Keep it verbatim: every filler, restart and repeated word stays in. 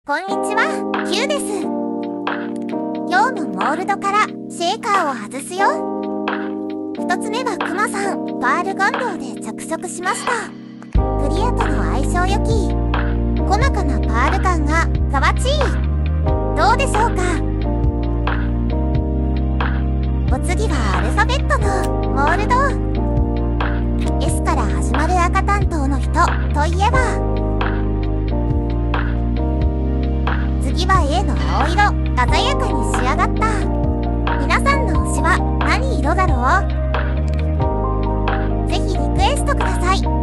こんにちは、キューです。今日のモールドからシェーカーを外すよ。ひとつめはクマさん、パールガンドウで着色しました。クリアとの相性良き、細かなパール感がかわちい。どうでしょうか。お次はアルファベットのモールド。 S から始まる赤担当の人といえば、次は A の青色、鮮やかに仕上がった。皆さんの推しは何色だろう。ぜひリクエストください。